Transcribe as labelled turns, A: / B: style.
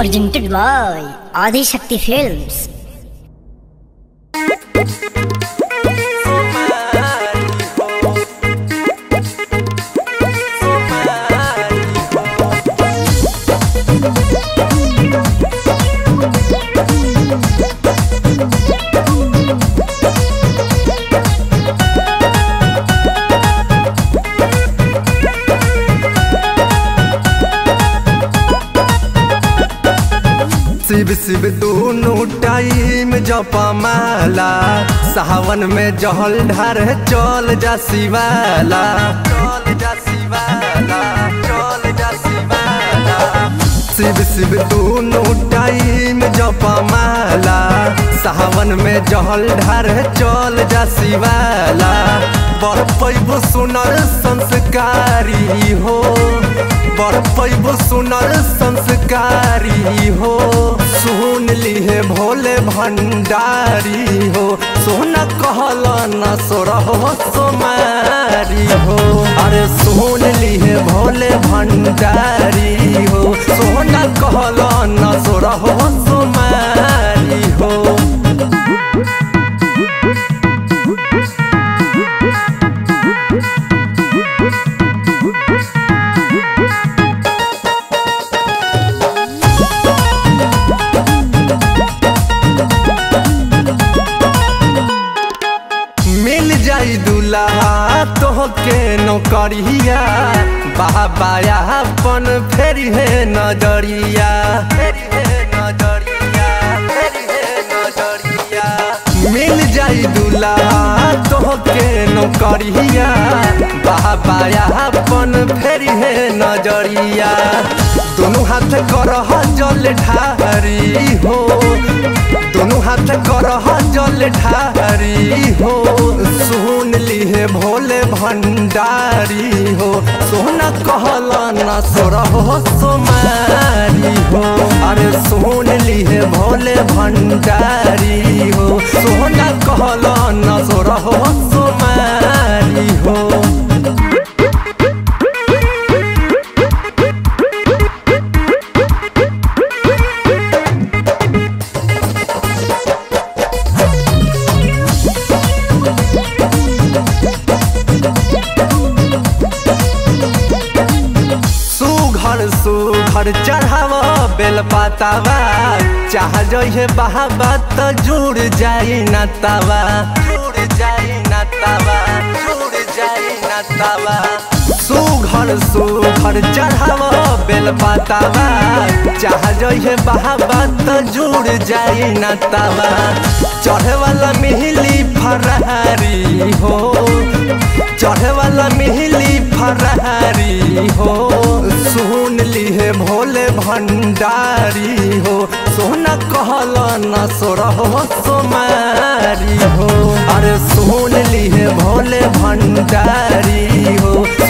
A: presented by Adi Shakti Films.
B: Shiv Shiv दोनों time जपा माला, सावन में जहल ढार चल जा शिवाला, चल जा शिवाला, चल जा शिवाला। शिव शिव दोनों टाइम जपा माला, सावन में जहल ढार चल जा शिवाला। बड़ पैबो सुनर संस्कारी हो, बड़ पैबो सुनर संस्कारी हो। सुन ली है भोले भंडारी हो, सोना कहल न सोरहो सोमारी हो। अरे सुन ली है भोले भंडारी हो, सोना कहल न सोरहो सोमारी हो। दुल्हा तोहके नौकरिया, बाबाया अपन फेरी है नजरिया, फेरी है नजरिया, फेरी है नजरिया। मिल जाई दुल्हा तोहके नौकरिया, बाबाया अपन फेरी है नजरिया। दोनों हाथ करह जल ढारी हो, दोनों हाथ करह जल ढारी हो। सुन ली है भोले भंडारी हो, सोना कहल न सोरहो सोमारी हो। अरे सुन ली है भोले भंडारी हो, सोना कहल न सोरहो सोमारी हो। सुघर चढ़ाव बेल पातावा, चाह जइहे बहावा तो जुड़ जाई नातावा, जुड़ जाई नातावा, जुड़ जाई नातावा। सुघर सुघर चढ़ाव बेल पातावा, चाह जइहे बहावा तो जुड़ जाई नातावा। चढ़े वाला मिहिली फरारी हो, चढ़े वाला मिहिली फरारी हो। सुन ली है भोले भंडारी हो, सोना कहल न सोरहो सोमारी हो। अरे सुन ली है भोले भंडारी हो,